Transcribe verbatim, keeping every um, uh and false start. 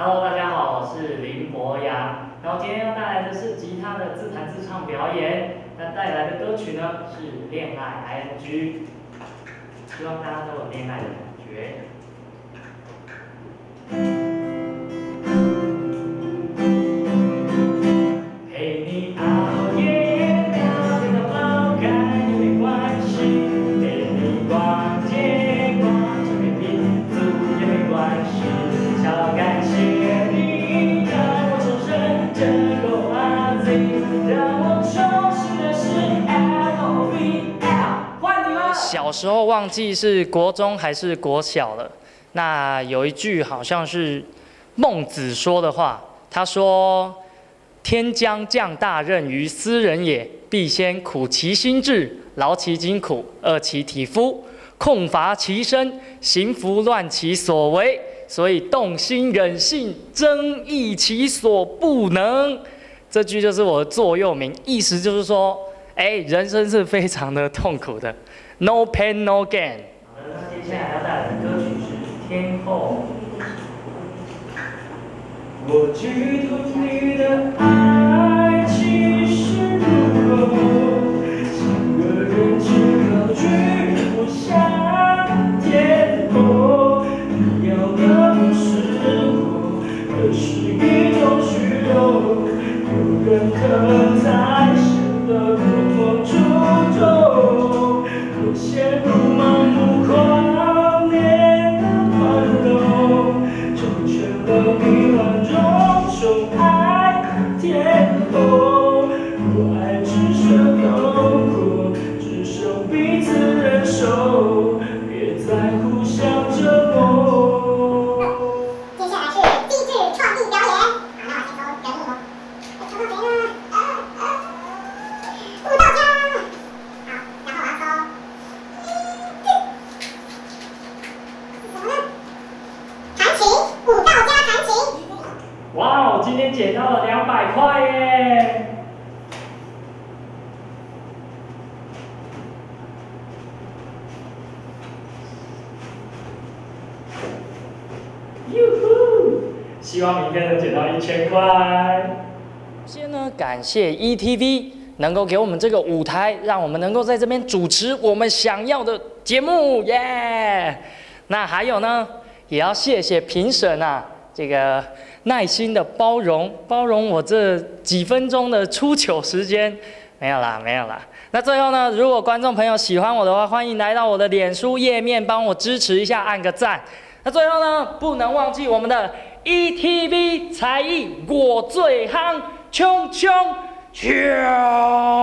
Hello， 大家好，我是林博洋。然后今天要带来的是吉他的自弹自唱表演。那带来的歌曲呢是《恋爱 I N G》，希望大家都有恋爱的感觉。陪你熬夜聊天到爆肝也没关系，陪你逛街逛成面皮足也没关系。超感谢你让我重生，真够阿 Z， 让我重新认识 L O V L。换你了。小时候忘记是国中还是国小了。那有一句好像是孟子说的话，他说：“天将降大任于斯人也，必先苦其心志，劳其筋骨，饿其体肤，空乏其身，行拂乱其所为。所以动心忍性，增益其所不能。”这句就是我的座右铭，意思就是说，哎，人生是非常的痛苦的 ，no pain no gain。好的，那接下来要带来的歌曲是《天后》。我嫉妒你的爱其实如何，两个人只高举不向天空。你要的不是我，而是一种虚荣。有人可在显得不同初衷，我陷入盲目狂恋的宽容，成全了迷幻中宠爱天后。若爱只剩痛苦，只剩彼此忍受，别再互相折磨。 接下来是机智创意表演。好，那我先抽人物。抽到谁呢？呃呃，舞蹈家。好，然后我要抽一字。是什么呢？弹琴，舞蹈家弹琴。 哇哦，今天捡到了两百块耶！哟呼！希望明天能捡到一千块。先呢，感谢 E T V 能够给我们这个舞台，让我们能够在这边主持我们想要的节目，耶、yeah! 那还有呢，也要谢谢评审啊，这个耐心的包容，包容我这几分钟的出糗时间。没有啦，没有啦。那最后呢，如果观众朋友喜欢我的话，欢迎来到我的脸书页面，帮我支持一下，按个赞。那最后呢，不能忘记我们的 E T V 才艺我最夯，冲冲冲！